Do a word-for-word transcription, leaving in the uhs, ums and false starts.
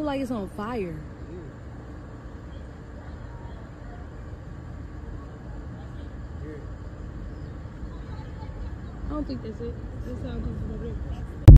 look like it's on fire. I don't think that's it. That sound comes from over there.